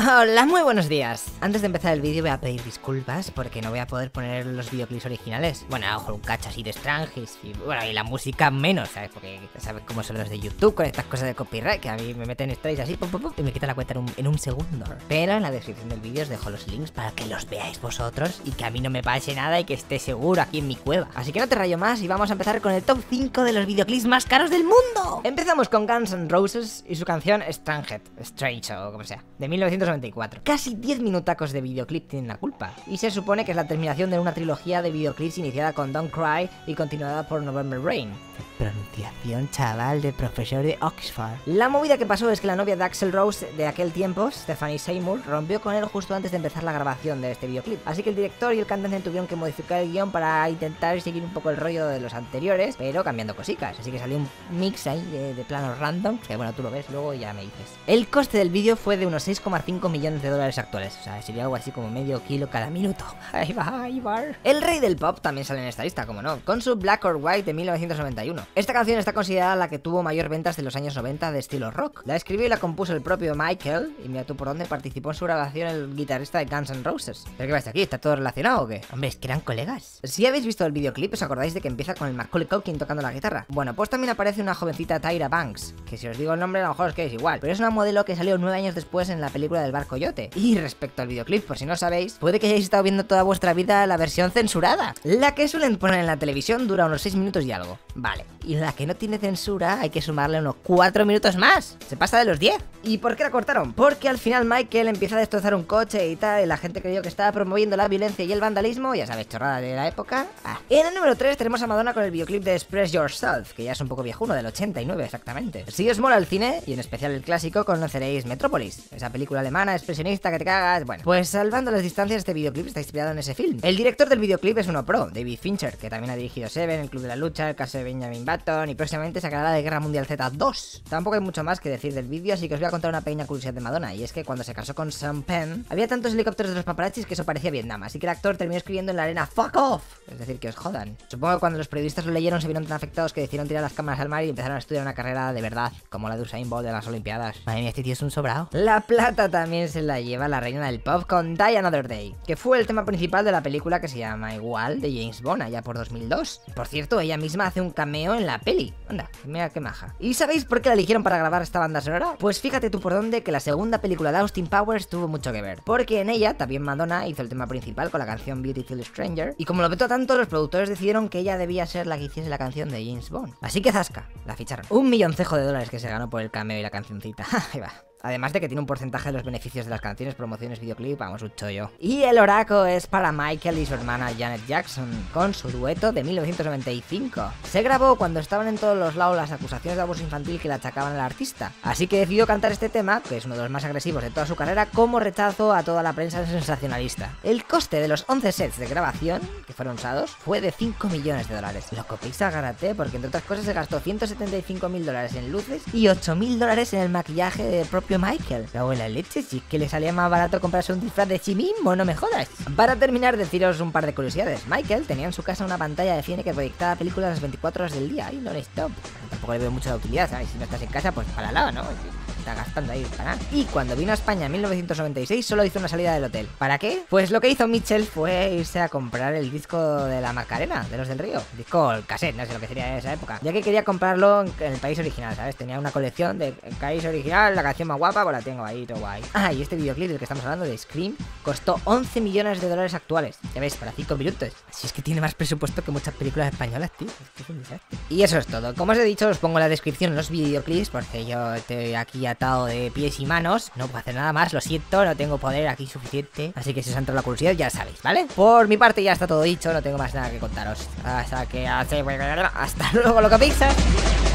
Hola, muy buenos días. Antes de empezar el vídeo voy a pedir disculpas porque no voy a poder poner los videoclips originales. Bueno, a lo mejor un cacho así de Strangis y bueno, y la música menos, ¿sabes? Porque sabes cómo son los de YouTube con estas cosas de copyright, que a mí me meten strikes así, pum, pum, pum, y me quitan la cuenta en un segundo. Pero en la descripción del vídeo os dejo los links para que los veáis vosotros y que a mí no me pase nada y que esté seguro aquí en mi cueva. Así que no te rayo más y vamos a empezar con el top 5 de los videoclips más caros del mundo. Empezamos con Guns N' Roses y su canción Strange o como sea, de 1994. Casi 10 minutacos de videoclip tienen la culpa, y se supone que es la terminación de una trilogía de videoclips iniciada con Don't Cry y continuada por November Rain. Pronunciación, chaval, de profesor de Oxford. La movida que pasó es que la novia de Axl Rose de aquel tiempo, Stephanie Seymour, rompió con él justo antes de empezar la grabación de este videoclip. Así que el director y el cantante tuvieron que modificar el guión para intentar seguir un poco el rollo de los anteriores, pero cambiando cositas. Así que salió un mix ahí de planos random, que bueno, tú lo ves luego y ya me dices. El coste del vídeo fue de unos 6,5 millones de dólares actuales. O sea, sería algo así como medio kilo cada minuto. Ahí va, ahí va. El rey del pop también sale en esta lista, como no, con su Black or White de 1991. Esta canción está considerada la que tuvo mayor ventas de los años 90 de estilo rock. La escribió y la compuso el propio Michael, y mira tú por dónde participó en su grabación el guitarrista de Guns N' Roses. ¿Pero qué pasa aquí? ¿Está todo relacionado o qué? Hombre, es que eran colegas. Si habéis visto el videoclip, os acordáis de que empieza con el Macaulay Culkin tocando la guitarra. Bueno, pues también aparece una jovencita Tyra Banks, que si os digo el nombre a lo mejor os quedáis igual, pero es una modelo que salió 9 años después en la película del Barco Yote. Y respecto al videoclip, por si no sabéis, puede que hayáis estado viendo toda vuestra vida la versión censurada. La que suelen poner en la televisión dura unos 6 minutos y algo. Vale. Y la que no tiene censura hay que sumarle unos 4 minutos más. Se pasa de los 10. ¿Y por qué la cortaron? Porque al final Michael empieza a destrozar un coche y tal, y la gente creyó que estaba promoviendo la violencia y el vandalismo, ya sabéis, chorrada de la época. En el número 3 tenemos a Madonna con el videoclip de Express Yourself, que ya es un poco viejuno, del 89 exactamente. Si os mola el cine, y en especial el clásico, conoceréis Metrópolis, esa película alemana expresionista que te cagas. Bueno, pues salvando las distancias, este videoclip está inspirado en ese film. El director del videoclip es uno pro, David Fincher, que también ha dirigido Seven, El Club de la Lucha, El caso de Benjamin Button, y próximamente sacará la de Guerra Mundial Z 2. Tampoco hay mucho más que decir del vídeo, así que os voy a contar una pequeña curiosidad de Madonna, y es que cuando se casó con Sean Penn, había tantos helicópteros de los paparazzis que eso parecía Vietnam, así que el actor terminó escribiendo en la arena "fuck off", es decir, que os jodan. Supongo que cuando los periodistas lo leyeron se vieron tan afectados que decidieron tirar las cámaras al mar y empezaron a estudiar una carrera de verdad, como la de Usain Bolt de las Olimpiadas. Madre mía, este tío es un sobrado. La plata también se la lleva la reina del pop con Die Another Day, que fue el tema principal de la película que se llama igual, de James Bond, allá por 2002. Por cierto, ella misma hace un cameo en la peli. Anda, mira qué maja. ¿Y sabéis por qué la eligieron para grabar esta banda sonora? Pues fíjate tú por dónde que la segunda película de Austin Powers tuvo mucho que ver, porque en ella también Madonna hizo el tema principal con la canción Beautiful Stranger, y como lo petó tanto, los productores decidieron que ella debía ser la que hiciese la canción de James Bond. Así que zasca, la ficharon. $1 milloncejo que se ganó por el cameo y la cancioncita. Ahí va. Además de que tiene un porcentaje de los beneficios de las canciones, promociones, videoclip, vamos, un chollo. Y el oraco es para Michael y su hermana Janet Jackson, con su dueto de 1995. Se grabó cuando estaban en todos los lados las acusaciones de abuso infantil que le achacaban al artista. Así que decidió cantar este tema, que es uno de los más agresivos de toda su carrera, como rechazo a toda la prensa sensacionalista. El coste de los 11 sets de grabación que fueron usados fue de $5 millones. Loco, Pixar Garate, porque entre otras cosas se gastó $175.000 en luces y $8.000 en el maquillaje del propio Michael. Cago en la leche, si es que le salía más barato comprarse un disfraz de sí mismo, no me jodas. Para terminar, deciros un par de curiosidades. Michael tenía en su casa una pantalla de cine que proyectaba películas las 24 horas del día y non-stop. Tampoco le veo mucha utilidad, ¿sabes? Si no estás en casa, pues para al lado, ¿no? Está gastando ahí para nada. Y cuando vino a España en 1996 solo hizo una salida del hotel. ¿Para qué? Pues lo que hizo Mitchell fue irse a comprar el disco de la Macarena, de los del Río. Disco, el cassette, no sé lo que sería en esa época. Ya que quería comprarlo en el país original, ¿sabes? Tenía una colección de país original, la canción más guapa, pues la tengo ahí, todo guay. Ah, y este videoclip del que estamos hablando, de Scream, costó $11 millones actuales. Ya ves, para 5 minutos. Así es que tiene más presupuesto que muchas películas españolas, tío. Es que es un desastre. Y eso es todo. Como os he dicho, os pongo en la descripción los videoclips, porque yo estoy aquí atado de pies y manos, no puedo hacer nada más, lo siento, no tengo poder aquí suficiente, así que si os ha entrado la curiosidad ya sabéis, ¿vale? Por mi parte ya está todo dicho, no tengo más nada que contaros, hasta luego, loco Pixar.